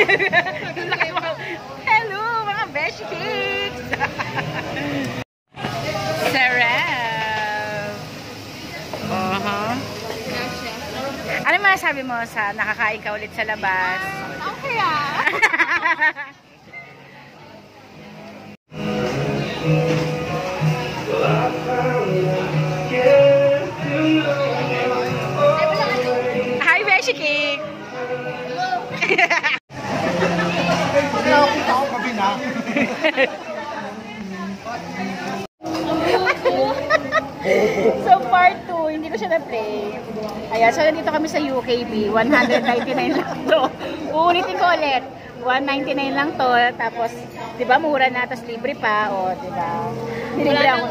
Hello, mga beshi cakes! Sarap! Ano masasabi mo sa nakakain ka ulit sa labas? Okay ah! Hi, beshi cake! So part 2, hindi ko siya na-play. Ayan, so nandito kami sa UKB, 199 lang to. Uulitin ko ulit, 199 lang to. Tapos, di ba, mura na, tapos libre pa. O, di ba? Nilibre ako.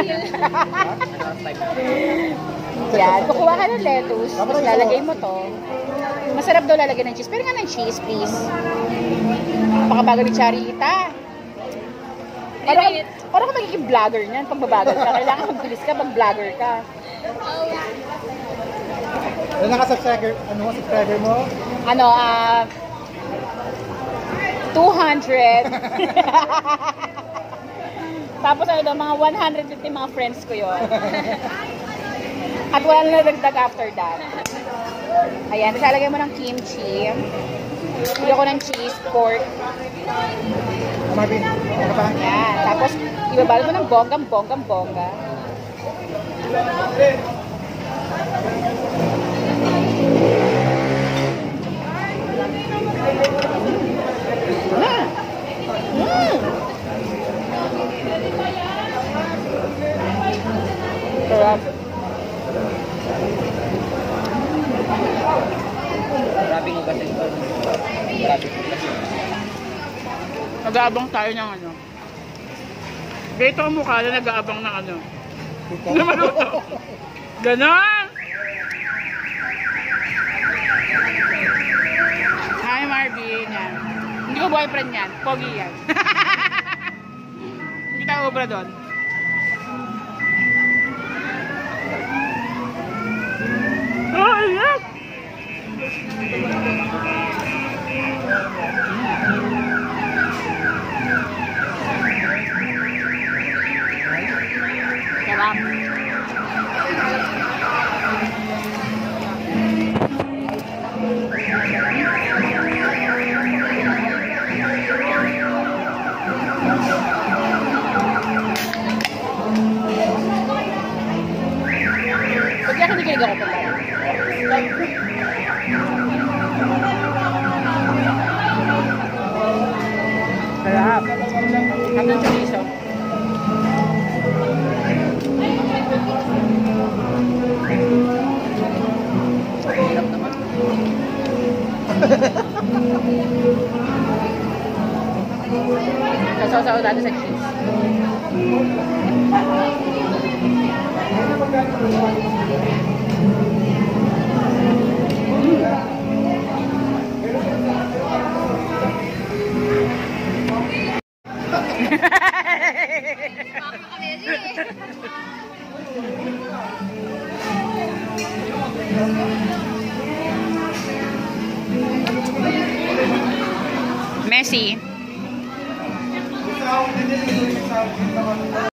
Yan, kukuha ka ng lettuce, tapos lalagay mo to. Masarap daw lalagay ng cheese. Pero nga ng cheese, please. Napakabagal ni Charita. Parang ka magiging vlogger niyan pag babagal ka. Kailangan magbilis ka pag vlogger ka. Ano ka subscriber? Ano mo subscriber mo? 200. Tapos ano daw, mga 150 mga friends ko yon. At wala na nagdag after that. Ayan, isalagay mo ng kimchi. Pili ko ng cheese, pork. Marvin, ano pa? Ayan, tapos ibabalo mo ng bonggang-bongga. Sarap. Nag-aabang tayo ng ano. Dito ang mukha na nag-aabang ng ano. Na maluto. Ganon! Hi Marvin. Yan. Hindi ko boyfriend yan. Pogi yan. Hindi tayo obra doon. Oh, yes! Sarap. Pag yan, kinikilig ako pala. Sarap. Hanggang chorizo. Sarap naman. Sasaw-saw natin sa cheese. Messi.